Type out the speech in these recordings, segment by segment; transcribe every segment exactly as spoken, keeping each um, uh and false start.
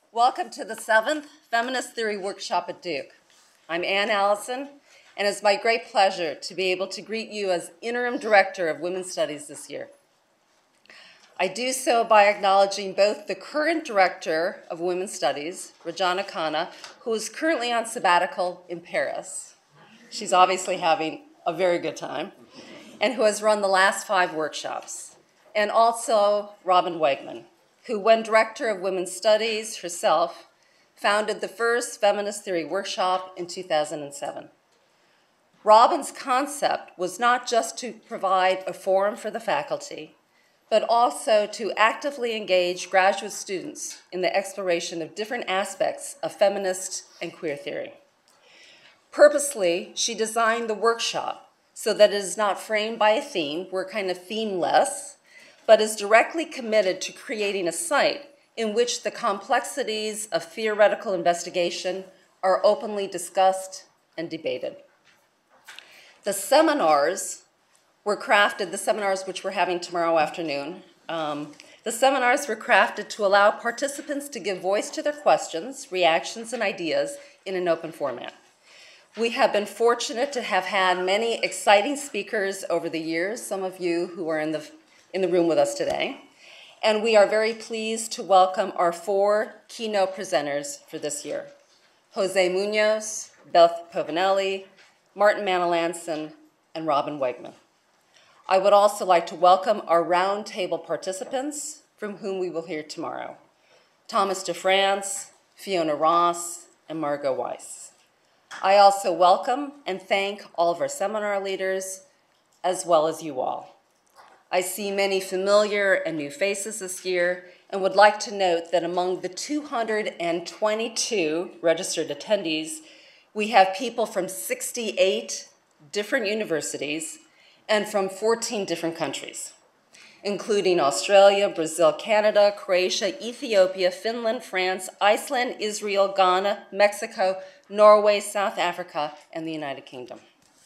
Welcome to the seventh Feminist Theory Workshop at Duke. I'm Ann Allison, and it's my great pleasure to be able to greet you as Interim Director of Women's Studies this year. I do so by acknowledging both the current Director of Women's Studies, Rajana Khanna, who is currently on sabbatical in Paris. She's obviously having a very good time, and who has run the last five workshops, and also Robin Wegman, who, when Director of Women's Studies herself, founded the first Feminist Theory Workshop in two thousand seven. Robin's concept was not just to provide a forum for the faculty, but also to actively engage graduate students in the exploration of different aspects of feminist and queer theory. Purposely, she designed the workshop so that it is not framed by a theme, we're kind of themeless, but is directly committed to creating a site in which the complexities of theoretical investigation are openly discussed and debated. The seminars were crafted, the seminars which we're having tomorrow afternoon, um, the seminars were crafted to allow participants to give voice to their questions, reactions, and ideas in an open format. We have been fortunate to have had many exciting speakers over the years, some of you who are in the in the room with us today. And we are very pleased to welcome our four keynote presenters for this year: Jose Munoz, Beth Povinelli, Martin Manalanson, and Robin Wegman. I would also like to welcome our roundtable participants, from whom we will hear tomorrow: Thomas DeFrance, Fiona Ross, and Margot Weiss. I also welcome and thank all of our seminar leaders, as well as you all. I see many familiar and new faces this year, and would like to note that among the two hundred twenty-two registered attendees, we have people from sixty-eight different universities and from fourteen different countries, including Australia, Brazil, Canada, Croatia, Ethiopia, Finland, France, Iceland, Israel, Ghana, Mexico, Norway, South Africa, and the United Kingdom.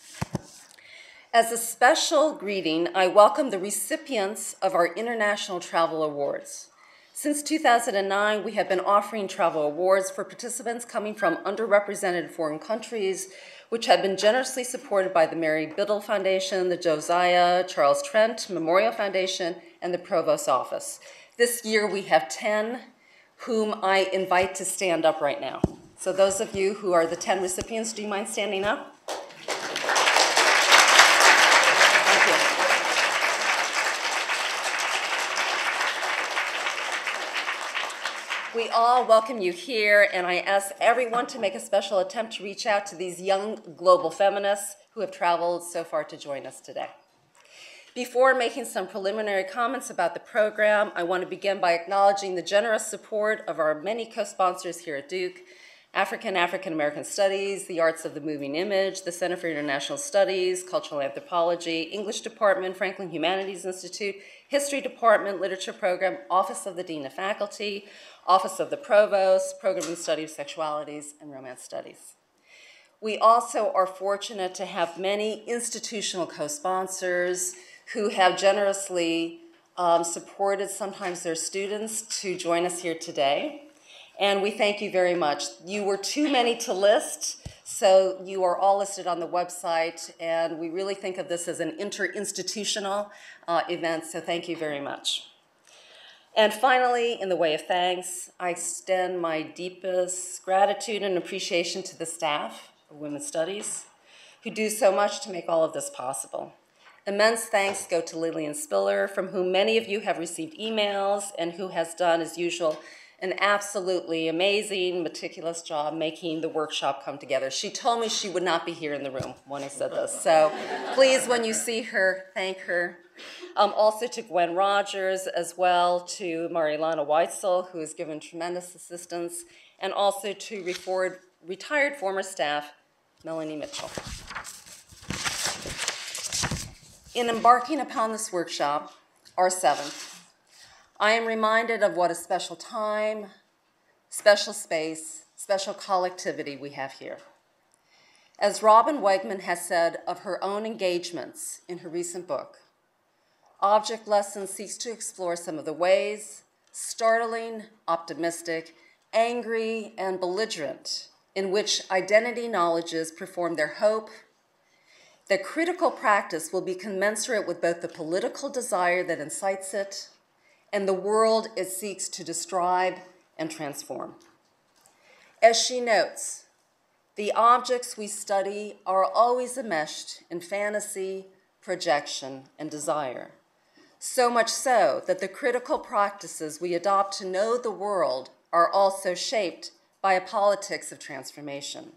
As a special greeting, I welcome the recipients of our International Travel Awards. Since two thousand nine, we have been offering travel awards for participants coming from underrepresented foreign countries, which have been generously supported by the Mary Biddle Foundation, the Josiah Charles Trent Memorial Foundation, and the Provost Office. This year, we have ten whom I invite to stand up right now. So those of you who are the ten recipients, do you mind standing up? We all welcome you here, and I ask everyone to make a special attempt to reach out to these young global feminists who have traveled so far to join us today. Before making some preliminary comments about the program, I want to begin by acknowledging the generous support of our many co-sponsors here at Duke: African African American Studies, the Arts of the Moving Image, the Center for International Studies, Cultural Anthropology, English Department, Franklin Humanities Institute, History Department, Literature Program, Office of the Dean of Faculty, Office of the Provost, Program in Study of Sexualities, and Romance Studies. We also are fortunate to have many institutional co-sponsors who have generously um, supported sometimes their students to join us here today. And we thank you very much. You were too many to list, so you are all listed on the website, and we really think of this as an interinstitutional uh, event, so thank you very much. And finally, in the way of thanks, I extend my deepest gratitude and appreciation to the staff of Women's Studies, who do so much to make all of this possible. Immense thanks go to Lillian Spiller, from whom many of you have received emails, and who has done, as usual, an absolutely amazing, meticulous job making the workshop come together. She told me she would not be here in the room when I said this, so please, when you see her, thank her. Um, also to Gwen Rogers, as well to Marilana Weitzel, who has given tremendous assistance, and also to reformed, retired former staff, Melanie Mitchell. In embarking upon this workshop, our seventh, I am reminded of what a special time, special space, special collectivity we have here. As Robin Wegman has said of her own engagements in her recent book, Object Lesson seeks to explore some of the ways, startling, optimistic, angry, and belligerent, in which identity knowledges perform their hope that critical practice will be commensurate with both the political desire that incites it and the world it seeks to describe and transform. As she notes, the objects we study are always enmeshed in fantasy, projection, and desire. So much so that the critical practices we adopt to know the world are also shaped by a politics of transformation.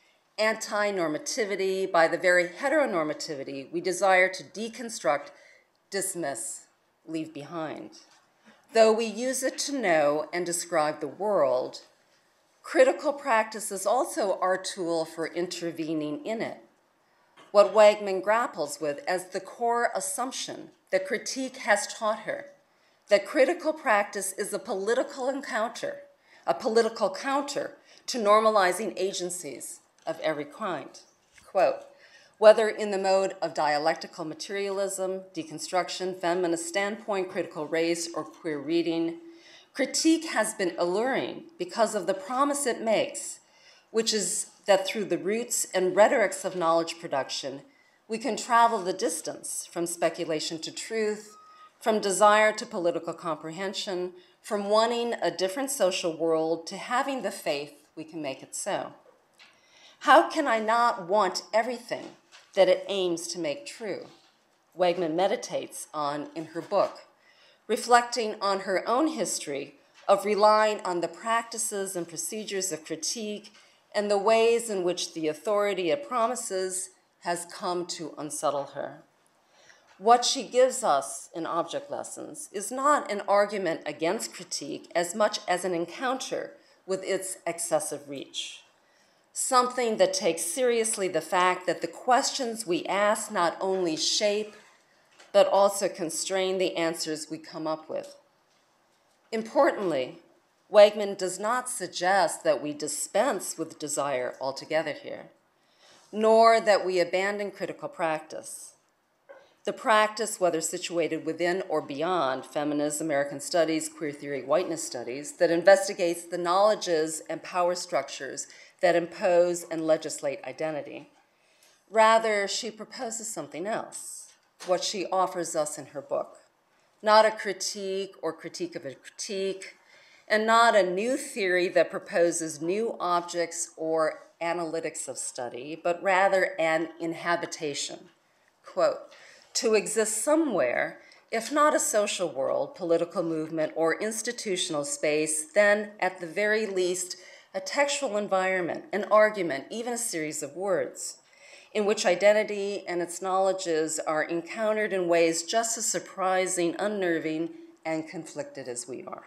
Anti-normativity by the very heteronormativity we desire to deconstruct, dismiss, leave behind. Though we use it to know and describe the world, critical practice is also our tool for intervening in it. What Wegman grapples with as the core assumption that critique has taught her, that critical practice is a political encounter, a political counter to normalizing agencies of every kind. Quote, whether in the mode of dialectical materialism, deconstruction, feminist standpoint, critical race, or queer reading, critique has been alluring because of the promise it makes, which is that through the roots and rhetorics of knowledge production, we can travel the distance from speculation to truth, from desire to political comprehension, from wanting a different social world to having the faith we can make it so. How can I not want everything that it aims to make true? Wegman meditates on in her book, reflecting on her own history of relying on the practices and procedures of critique and the ways in which the authority it promises has come to unsettle her. What she gives us in Object Lessons is not an argument against critique as much as an encounter with its excessive reach. Something that takes seriously the fact that the questions we ask not only shape, but also constrain the answers we come up with. Importantly, Wegman does not suggest that we dispense with desire altogether here, nor that we abandon critical practice. The practice, whether situated within or beyond feminist American studies, queer theory, whiteness studies, that investigates the knowledges and power structures that impose and legislate identity. Rather, she proposes something else, what she offers us in her book. Not a critique or critique of a critique, and not a new theory that proposes new objects or analytics of study, but rather an inhabitation. Quote, to exist somewhere, if not a social world, political movement, or institutional space, then at the very least, a textual environment, an argument, even a series of words, in which identity and its knowledges are encountered in ways just as surprising, unnerving, and conflicted as we are.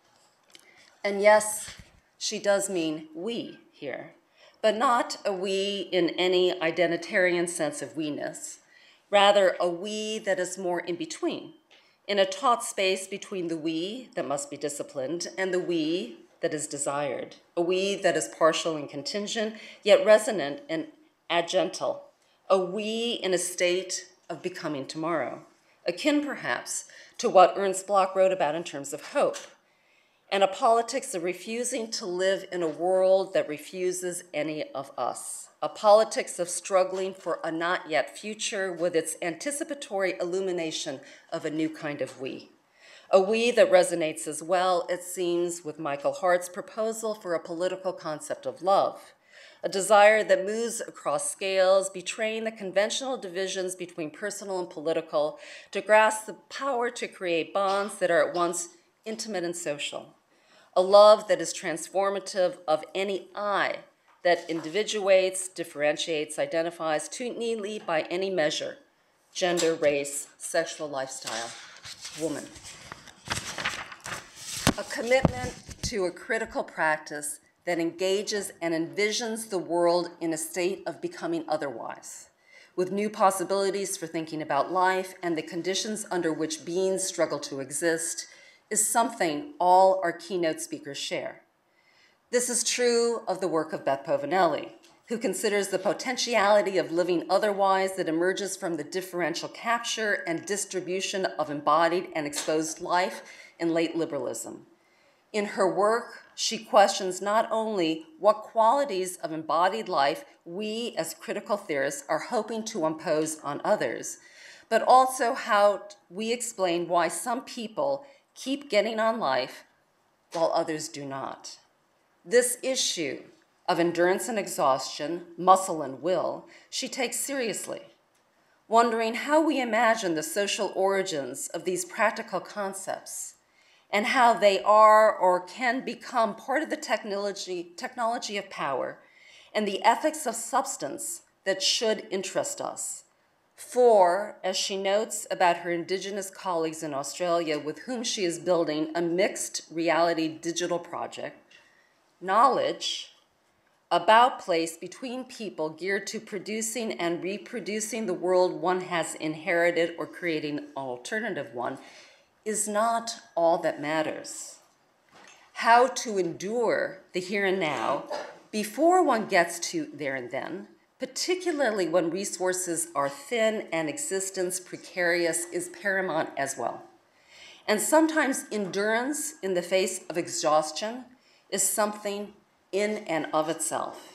And yes, she does mean we here, but not a we in any identitarian sense of we-ness, rather a we that is more in between, in a taut space between the we that must be disciplined and the we that is desired, a we that is partial and contingent, yet resonant and agental, a we in a state of becoming tomorrow, akin perhaps to what Ernst Bloch wrote about in terms of hope, and a politics of refusing to live in a world that refuses any of us, a politics of struggling for a not yet future with its anticipatory illumination of a new kind of we. A we that resonates as well, it seems, with Michael Hart's proposal for a political concept of love, a desire that moves across scales, betraying the conventional divisions between personal and political, to grasp the power to create bonds that are at once intimate and social. A love that is transformative of any I that individuates, differentiates, identifies too neatly by any measure, gender, race, sexual lifestyle, woman. A commitment to a critical practice that engages and envisions the world in a state of becoming otherwise, with new possibilities for thinking about life and the conditions under which beings struggle to exist, is something all our keynote speakers share. This is true of the work of Beth Povinelli, who considers the potentiality of living otherwise that emerges from the differential capture and distribution of embodied and exposed life in late liberalism. In her work, she questions not only what qualities of embodied life we as critical theorists are hoping to impose on others, but also how we explain why some people keep getting on life while others do not. This issue of endurance and exhaustion, muscle and will, she takes seriously, wondering how we imagine the social origins of these practical concepts and how they are or can become part of the technology, technology of power and the ethics of substance that should interest us. For, as she notes about her Indigenous colleagues in Australia with whom she is building a mixed reality digital project, knowledge about place between people geared to producing and reproducing the world one has inherited or creating an alternative one is not all that matters. How to endure the here and now before one gets to there and then, particularly when resources are thin and existence precarious, is paramount as well. And sometimes endurance in the face of exhaustion is something in and of itself,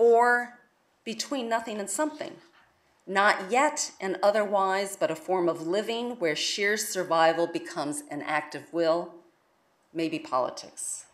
or between nothing and something. Not yet and otherwise, but a form of living where sheer survival becomes an act of will, maybe politics.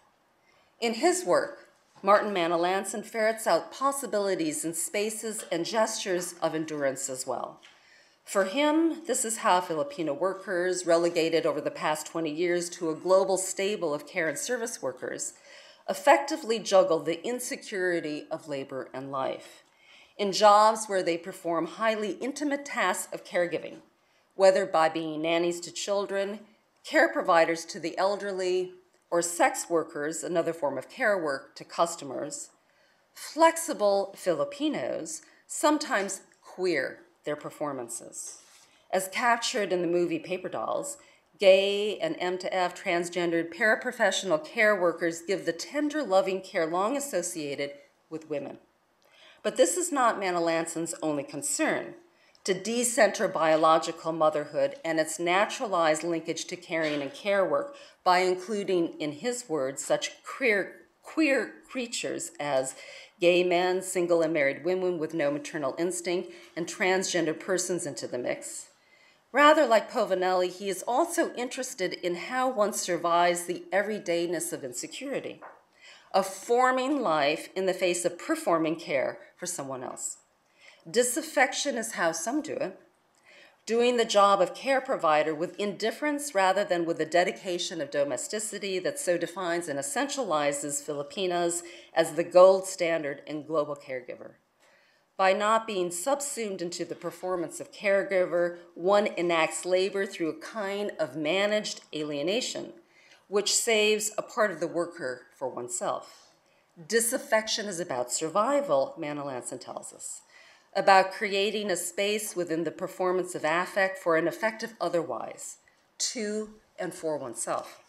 In his work, Martin Manalanson ferrets out possibilities in spaces and gestures of endurance as well. For him, this is how Filipino workers, relegated over the past twenty years to a global stable of care and service workers, effectively juggle the insecurity of labor and life. In jobs where they perform highly intimate tasks of caregiving, whether by being nannies to children, care providers to the elderly, or sex workers, another form of care work, to customers, flexible Filipinos sometimes queer their performances. As captured in the movie Paper Dolls, gay and M to F transgendered paraprofessional care workers give the tender, loving care long associated with women. But this is not Manalanson's only concern. To decenter biological motherhood and its naturalized linkage to caring and care work by including, in his words, such queer, queer creatures as gay men, single and married women with no maternal instinct, and transgender persons into the mix. Rather like Povinelli, he is also interested in how one survives the everydayness of insecurity, of forming life in the face of performing care for someone else. Disaffection is how some do it, doing the job of care provider with indifference rather than with the dedication of domesticity that so defines and essentializes Filipinas as the gold standard in global caregiver. By not being subsumed into the performance of caregiver, one enacts labor through a kind of managed alienation, which saves a part of the worker for oneself. Disaffection is about survival, Manalanson tells us, about creating a space within the performance of affect for an effective otherwise, to and for oneself.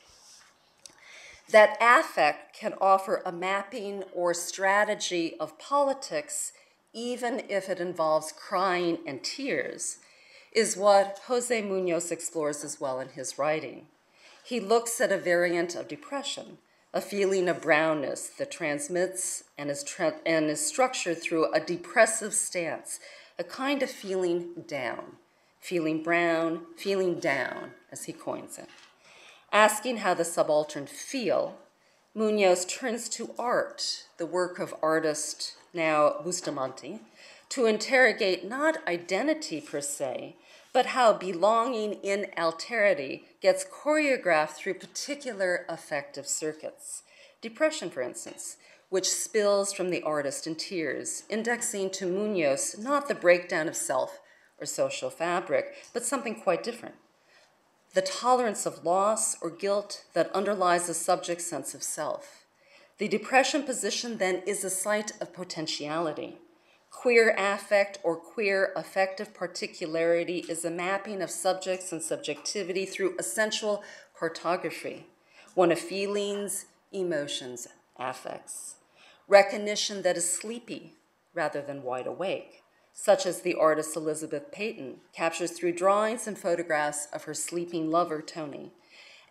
That affect can offer a mapping or strategy of politics, even if it involves crying and tears, is what Jose Munoz explores as well in his writing. He looks at a variant of depression, a feeling of brownness that transmits and is, tra- and is structured through a depressive stance, a kind of feeling down, feeling brown, feeling down, as he coins it. Asking how the subaltern feel, Munoz turns to art, the work of artist, now Bustamante, to interrogate not identity per se, but how belonging in alterity gets choreographed through particular affective circuits. Depression, for instance, which spills from the artist in tears, indexing to Munoz not the breakdown of self or social fabric, but something quite different. The tolerance of loss or guilt that underlies the subject's sense of self. The depression position then is a site of potentiality. Queer affect or queer affective particularity is a mapping of subjects and subjectivity through essential cartography, one of feelings, emotions, affects. Recognition that is sleepy rather than wide awake, such as the artist Elizabeth Peyton captures through drawings and photographs of her sleeping lover, Tony,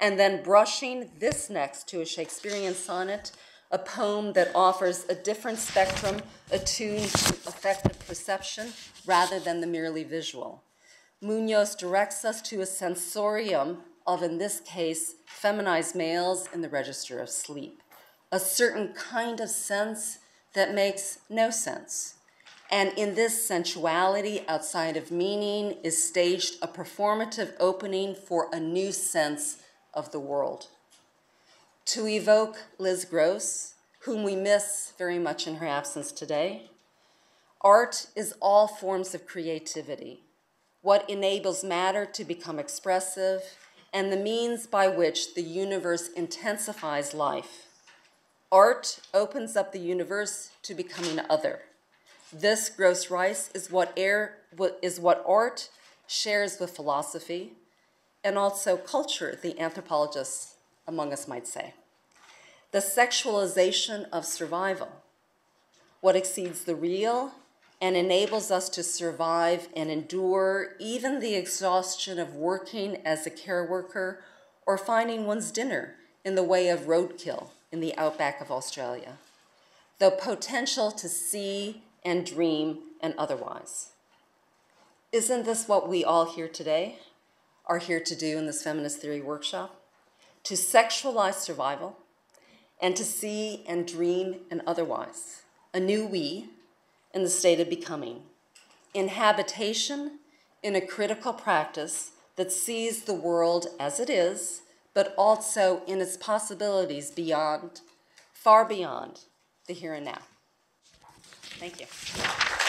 and then brushing this next to a Shakespearean sonnet, a poem that offers a different spectrum attuned to affective perception rather than the merely visual. Munoz directs us to a sensorium of, in this case, feminized males in the register of sleep, a certain kind of sense that makes no sense. And in this sensuality outside of meaning is staged a performative opening for a new sense of the world. To evoke Liz Gross, whom we miss very much in her absence today, art is all forms of creativity, what enables matter to become expressive, and the means by which the universe intensifies life. Art opens up the universe to becoming other. This, Gross writes, is what, air, is what art shares with philosophy, and also culture, the anthropologists among us might say. The sexualization of survival, what exceeds the real and enables us to survive and endure even the exhaustion of working as a care worker or finding one's dinner in the way of roadkill in the outback of Australia. The potential to see and dream and otherwise. Isn't this what we all here today are here to do in this feminist theory workshop? To sexualize survival and to see and dream and otherwise. A new we in the state of becoming. In habitation, in a critical practice that sees the world as it is, but also in its possibilities beyond, far beyond the here and now. Thank you.